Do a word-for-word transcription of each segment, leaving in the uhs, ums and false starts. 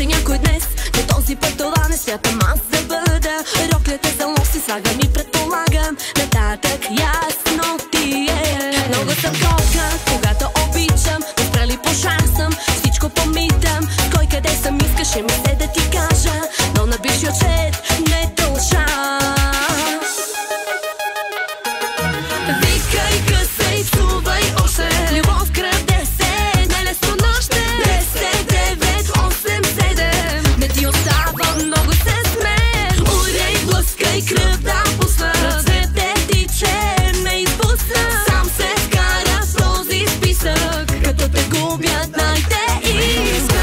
че някой днес, но този път това не смятам аз да бъда. Роклята за лов си слагам и предполагам, нататък ясно ти е. Много съм копка, когато обичам, но спрели по шансъм, всичко помитам. Кой къде съм, искаше ми се да ти кажа, но на бившия чет не дължа. Викай, късай, цувай още, любов краде се, не лесно нощне. Десет, девет, осем, седем, не ти остава, много се сме. Урей, блъскай, кръв да пусна, ръцете ти, че ме изпусна. Сам се вкара в този списък, като те губят най-те иска.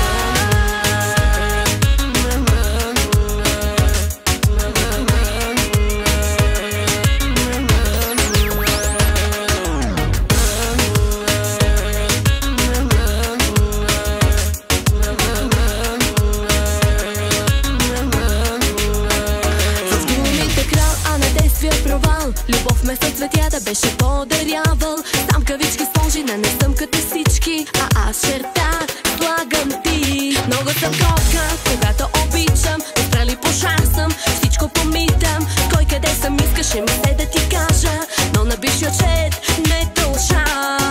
Провал, любов вместо цветята беше подарявал. Сам кавички сложи, не, не съм като всички, а аз черта слагам ти. Много съм копка, когато обичам, но спрели по шансъм, всичко помитам. Кой къде съм, искаше ми се да ти кажа, но на бившия чет не дължа.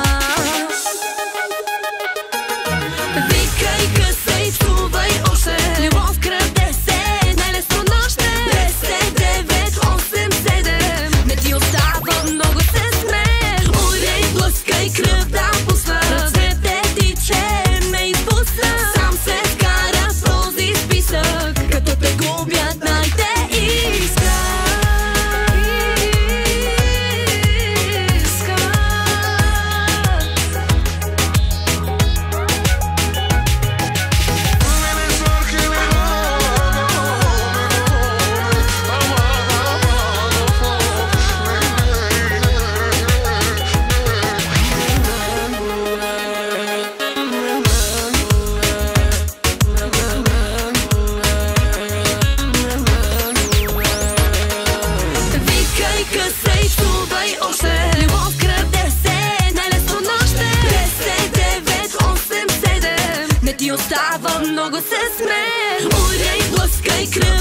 Викай, късай, цувай още, любов краде се, най-лесно нощне. Десет, девет, осем, седем, не ти остава, много се сме. Урей, блъскай, кръв да пусна, ръцете ти, че ме изпусна. Сам се вкара в този списък, като те губят най-те иска. Късай, цувай още, любов краде се, най-лесно нощне. Десет, девет, осем, седем, не ти остава, много се сме. Урей, блъскай, кръв